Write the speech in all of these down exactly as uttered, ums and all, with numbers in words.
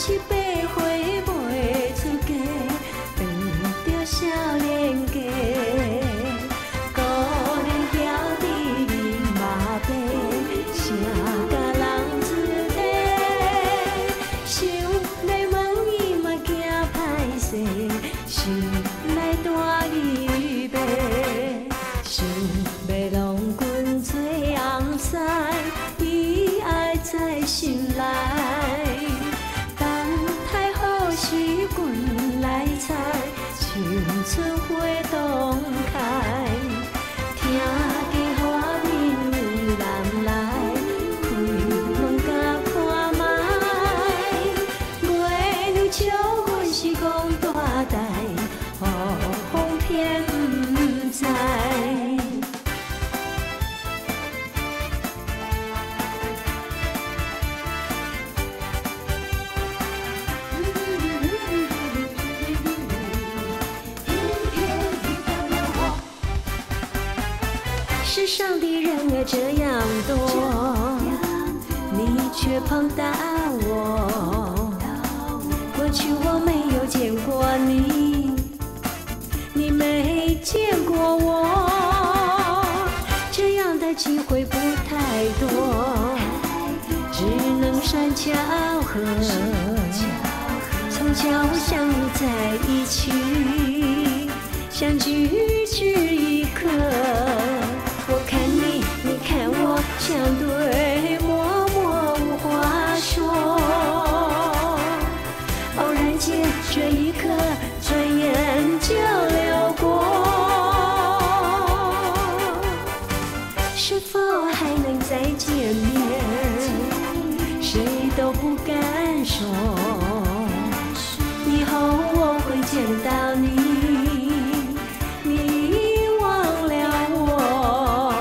七八岁袂出嫁，当着少年家。孤人迢伫林马背，谁甲人子弟？想来问伊嘛惊歹势，想来带伊爸，想要郎君做红婿，伊爱在心内。等待好时君来采，青春花动开。听见花面有人来，开门甲看卖。月娘笑阮是讲大代，雨风偏不知。世上的人儿这样多，你却碰到我。过去我没有见过你，你没见过我，这样的机会不太多，只能算巧合。从巧相遇在一起，相聚只一刻。我看你，你看我，相对默默无话说。偶然间，这一刻转眼就流过。是否还能再见面？谁都不敢说。以后我会见到你，你忘了我。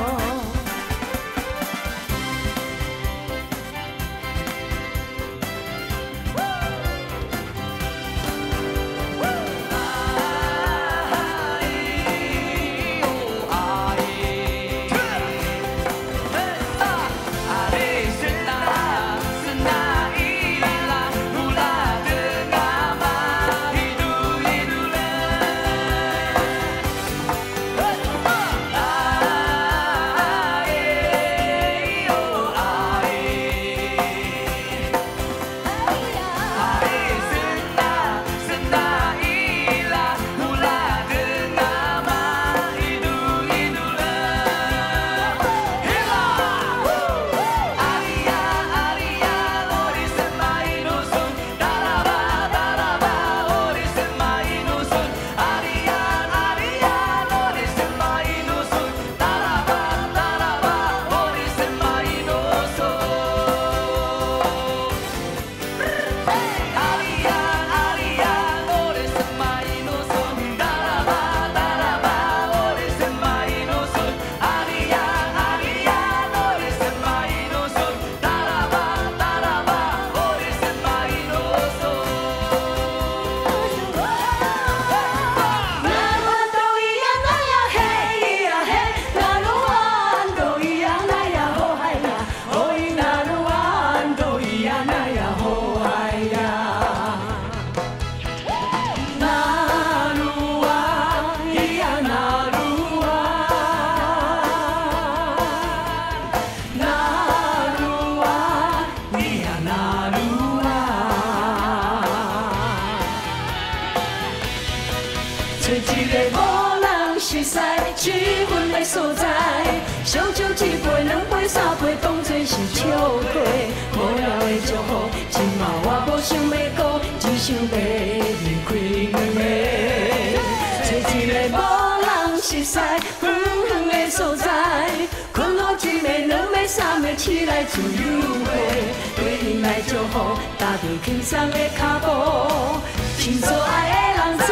找一个无人熟悉、气氛的所在，烧酒一杯、两杯、三杯，当作是笑话。无聊的祝福，今嘛我无想要讲，只想要离开两个。找一个无人熟悉、远远的所在，困落一暝、两暝、三暝，起来自由飞。对因来祝福，踏着轻松的脚步，真所爱的人知。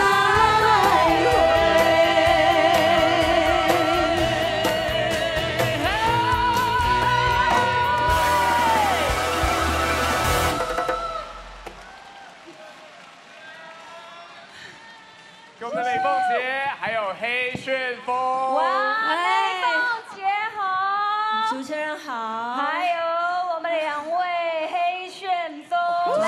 给我们的美凤姐，还有黑旋风。 哇，美凤姐好， 主持人好， 还有我们两位黑旋风，来来来来。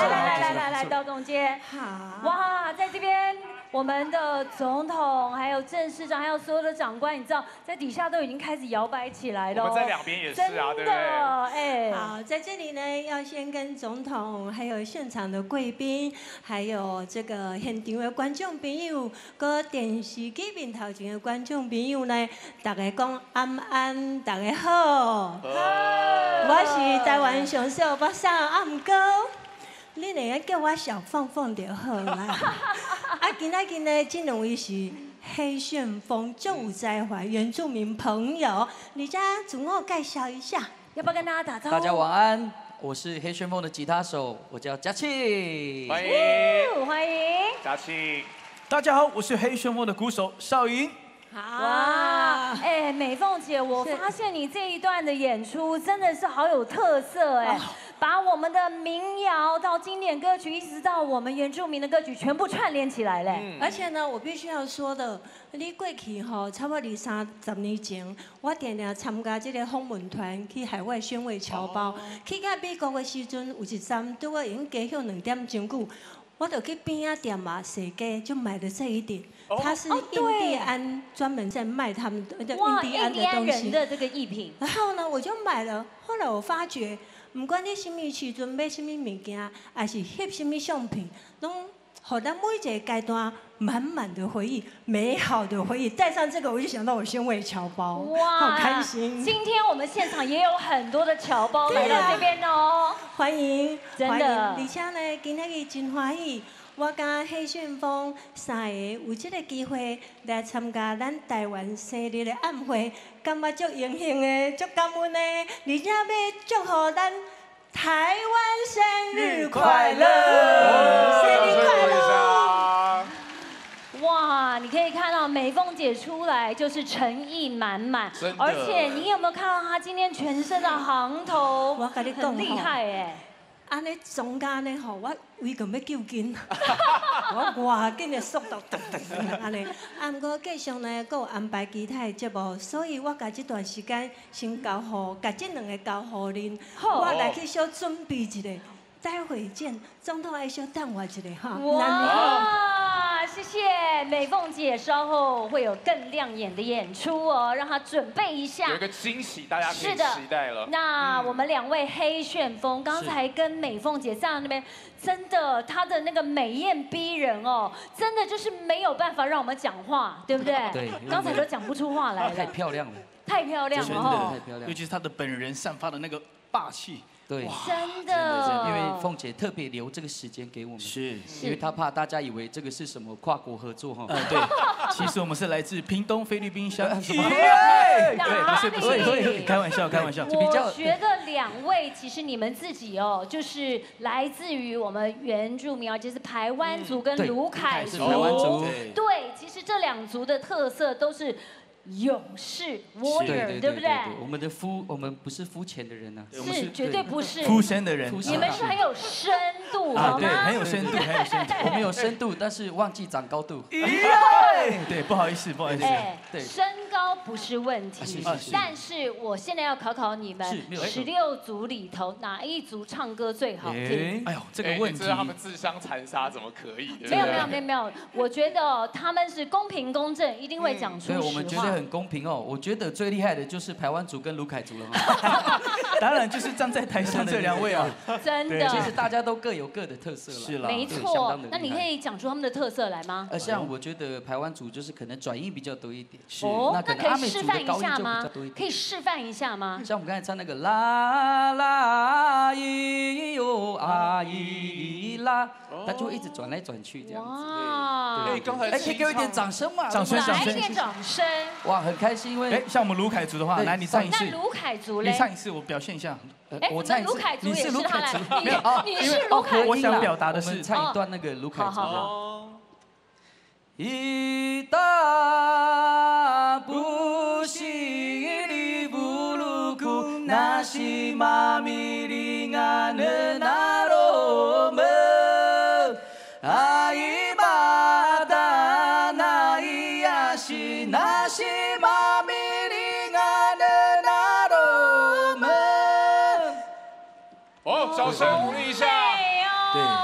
来来来，到中间。 好， 哇，在这边。 我们的总统、还有郑市长、还有所有的长官，你知道，在底下都已经开始摇摆起来了。 我们在两边也是啊，对不对？ 哎， 好，在这里呢，要先跟总统、还有现场的贵宾，还有这个现场的观众朋友，跟电视机面头前的观众朋友呢，大家讲安安，大家好。我是台湾上小北上暗哥。 你两个叫我小凤凤就好啦。啊，今仔日呢，这两位是黑旋风，最有才华原住民朋友，你家自我介绍一下， 要不要跟大家打招呼？ 大家晚安，我是黑旋风的吉他手，我叫嘉庆。 欢迎， 欢迎嘉庆。 大家好，我是黑旋风的鼓手邵莹。 哇，哎，美凤姐，我发现你这一段的演出真的是好有特色哎，把我们的民谣到经典歌曲，一直到我们原住民的歌曲，全部串联起来嘞。 而且呢，我必须要说的，你过去吼，差不多二三十年前，我定定参加这个访问团去海外宣慰侨胞，去到美国的时阵，有一站对我已经加休两点钟久。 我就去边啊店嘛，踅街就买了这一点，它是印第安专门在卖他们的印第安的东西的这个艺品。 然后呢，我就买了。后来我发觉，不管你什么时阵买什么物件，还是翕什么相片，拢好咱每一个阶段满满的回忆，美好的回忆。带上这个，我就想到我宣慰侨胞，哇，好开心。 今天我们现场也有很多的侨胞来到这边哦。 欢迎， 真的， 而且呢，今天日真欢喜，我甲黑旋风三个有这个机会来参加咱台湾生日的晚会，感觉足荣幸的，足感恩的，而且要祝福咱台湾生日快乐，生日快乐！ 哇，你可以看到美凤姐出来就是诚意满满，而且你有没有看到她今天全身的行头？ 我跟你讲， 很厉害哎！ 安尼中间呢吼，我为个要救紧，我偌紧的速度，噔噔噔安尼。啊，毋过继续呢，佫有安排其他的节目，所以我甲这段时间先交互，甲这两个交互恁，我来去小准备一下。 待会见，总统爱小等我一下哈。 哇，谢谢美凤姐，稍后会有更亮眼的演出哦，让她准备一下。 有一个惊喜，大家可以是的期待了。 那我们两位黑旋风刚才跟美凤姐站在那边，真的她的那个美艳逼人哦，真的就是没有办法让我们讲话，对不对？ 对， 刚才都讲不出话来了。 太漂亮了， 太漂亮了哦，太漂亮， 尤其是她的本人散发的那个霸气。 对， 真的， 因为凤姐特别留这个时间给我们， 是， 因为她怕大家以为这个是什么跨国合作哈。 呃，对，其实我们是来自屏东菲律宾乡。 什么？ 对，不是不是不是，开玩笑开玩笑。 我觉得两位其实你们自己哦，就是来自于我们原住民，就是排湾族跟卢凯族。 排湾族。 对，其实这两族的特色都是。 勇士 warrior， 对不对？ 我们的肤，我们不是肤浅的人呐， 是绝对不是肤深的人。 你们是很有深度， 啊，对，很有深度，很有深度。 我们有深度，但是忘记长高度。 对，不好意思，不好意思。 对，身高不是问题，但是我现在要考考你们，十六族里头哪一族唱歌最好听？ 哎呦，这个问题， 他们自相残杀，怎么可以？ 没有没有没有没有，我觉得他们是公平公正，一定会讲出实话。 对，我们绝对很公平哦。我觉得最厉害的就是排湾族跟卢凯族了哈。 当然就是站在台上这两位啊， 真的。 其实大家都各有各的特色了。 是啦， 没错。那你可以讲出他们的特色来吗？ 呃，像我觉得排湾族就是可能转音比较多一点。 是。那可以示范一下吗？可以示范一下吗？ 像我们刚才唱那个啦啦咿哟啊咿啦，他就会一直转来转去这样子。 哇！ 对，刚才哎，可以给我一点掌声嘛？ 掌声，掌声， 来一点掌声。 哇，很开心，因为哎，像我们卢凯族的话，来你唱一次。 那卢凯族嘞？ 你唱一次，我表现一下。 哎，我唱卢凯族也是他来，你你是卢凯族。 我想表达的是唱一段那个卢凯族的。伊达布西里布鲁库那西玛米里安的那罗门，阿伊巴达那伊亚西那西玛米里安的那罗门。 哦，掌声鼓励一下。 对。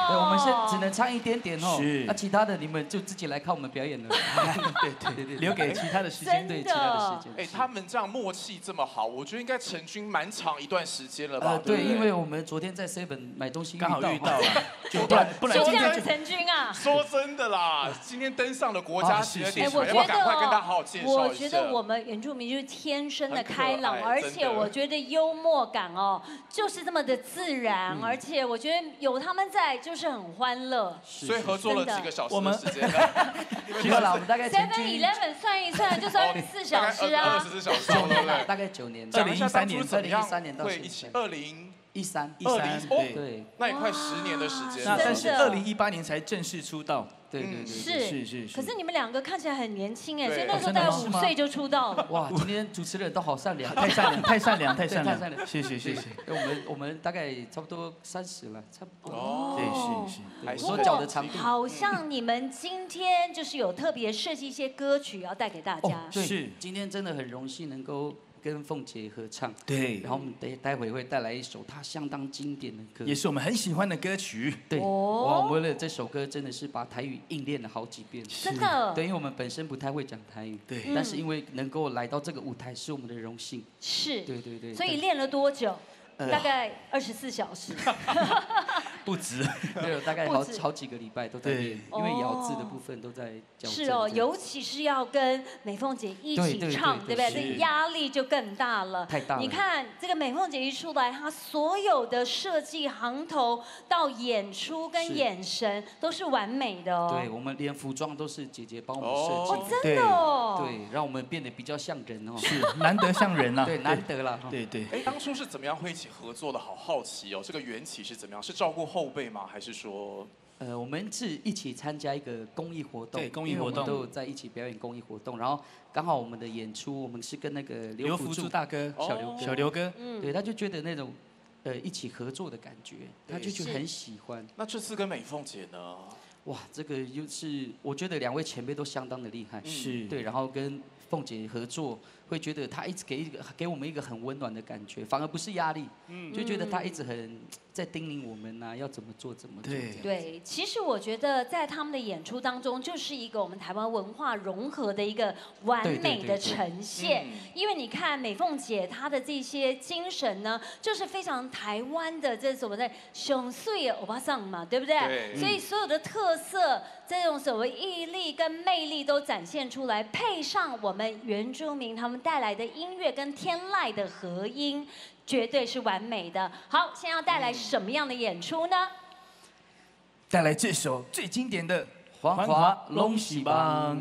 对，我们先只能唱一点点哦。 是那其他的你们就自己来看我们表演了。 对对对对，留给其他的时间， 对其他的时间。 哎，他们这样默契这么好，我觉得应该成军蛮长一段时间了吧？ 对，因为我们昨天在 Seven 买东西刚好遇到了， 就不然不然就这样成军啊。 说真的啦，今天登上了国家级的电视台， 我觉得赶快跟大家好好介绍一下。 我觉得我们原住民就是天生的开朗，而且我觉得幽默感哦，就是这么的自然，而且我觉得有他们在就是很欢乐。 所以合作了几个小时的时间。 其实啦，我们大概 Seven Eleven 算一算就算四小时啊， 二十四小时， 九年了，大概九年。 二零一三年， 二零一三年到会一起，二零一三， 一三对对， 那也快十年的时间。 那但是二零一八年才正式出道。 对对对， 是是是。 可是你们两个看起来很年轻哎，所以那时候大概五岁就出道了。 哇，今天主持人都好善良， 太善良，太善良，太善良， 太善良。 谢谢谢谢。 我们我们大概差不多三十了，差不多。 哦，对是是。 我脚的长度。 好像你们今天就是有特别设计一些歌曲要带给大家。 是，今天真的很荣幸能够跟凤姐合唱。 对。 然后我们待待会会带来一首她相当经典的歌， 也是我们很喜欢的歌曲。 对。哇，我们为了这首歌真的是把台语硬练了好几遍。 真的。 对，因为我们本身不太会讲台语。 对。 但是因为能够来到这个舞台是我们的荣幸。 是。 对对对。 所以练了多久？大概二十四小时。 不止， 对，大概好好几个礼拜都在练，因为咬字的部分都在矫正。 是哦，尤其是要跟美凤姐一起唱，对不对？这压力就更大了。 太大了。 你看这个美凤姐一出来，她所有的设计行头到演出跟眼神都是完美的哦。 对，我们连服装都是姐姐帮我们设计。 哦，真的哦。 对，让我们变得比较像人哦。 是，难得像人啊。 对，难得啦。 对对。 哎，当初是怎么样会一起合作的？好好奇哦，这个缘起是怎么样？是照顾后辈吗？还是说， 呃，我们是一起参加一个公益活动， 对，公益活动都有在一起表演公益活动，然后刚好我们的演出，我们是跟那个刘福柱大哥、 小刘小刘哥， 嗯， 对，他就觉得那种呃一起合作的感觉，他就觉得很喜欢。 那这次跟美凤姐呢？ 哇，这个又是我觉得两位前辈都相当的厉害， 是对，然后跟凤姐合作。会觉得他一直给一个给我们一个很温暖的感觉，反而不是压力，嗯，就觉得他一直很在叮咛我们呐、啊，要怎么做怎么做。 对对，其实我觉得在他们的演出当中，就是一个我们台湾文化融合的一个完美的呈现。因为你看美凤姐她的这些精神呢，就是非常台湾的这所谓的熊碎欧巴桑嘛，对不对？ 对。 所以所有的特色，这种所谓毅力跟魅力都展现出来，配上我们原住民他们带来的音乐跟天籁的合音，绝对是完美的。好，现在要带来什么样的演出呢？ 带来这首最经典的《 黄花龙喜棒》。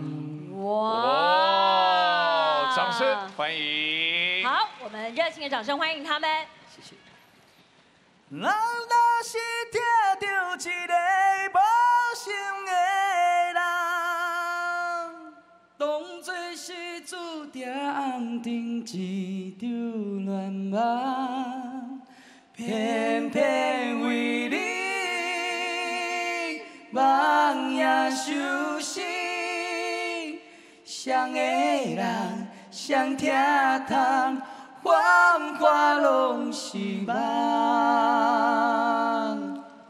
哇！掌声欢迎。 好，我们热情的掌声欢迎他们。 谢谢。 人若是听到一个无心的人，当作是注定红尘一场乱梦，偏偏为你梦也相思，谁的人谁听痛，繁华拢是梦。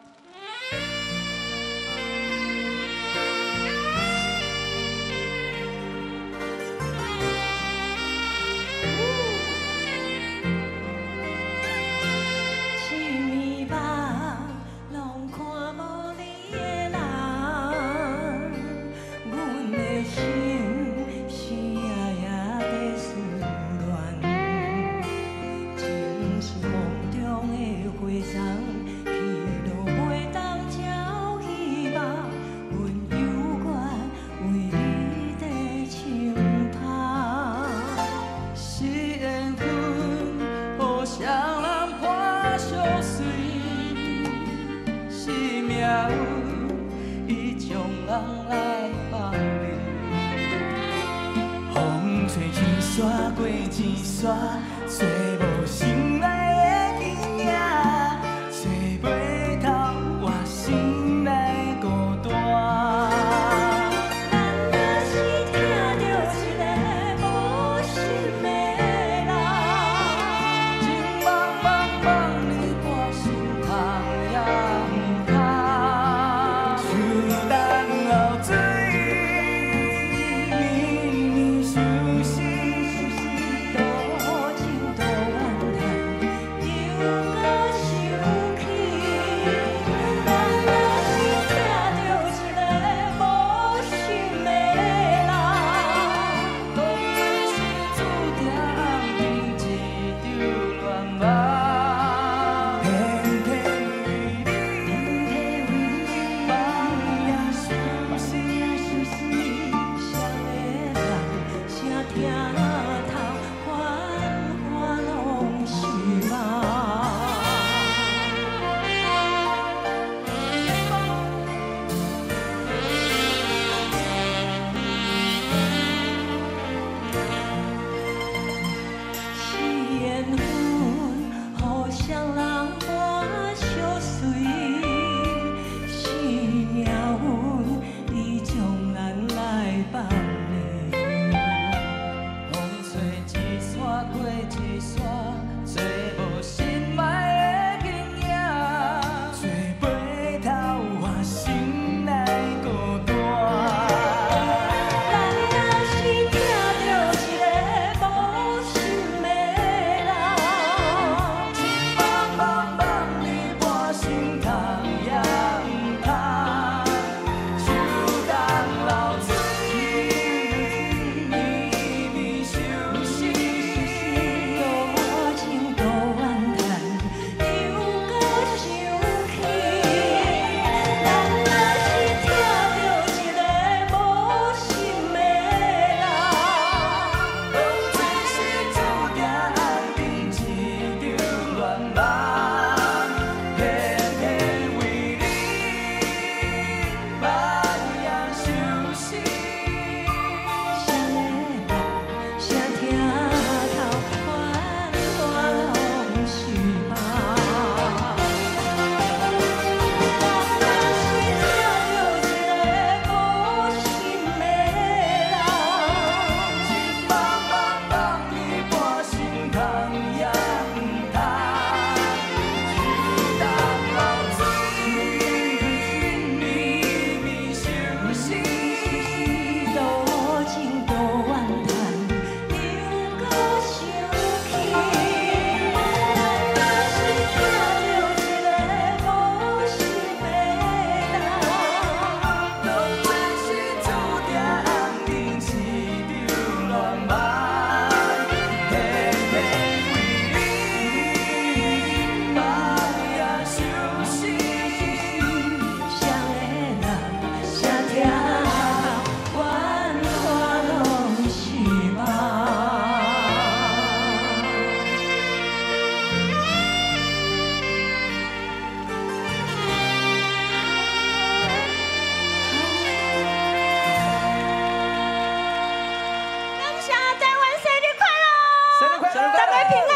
过一山，找无心爱的影，找袂透我心内孤单。 咱若是听到一个无心的人， 情茫茫茫，你我心痛也唔通。 为平安。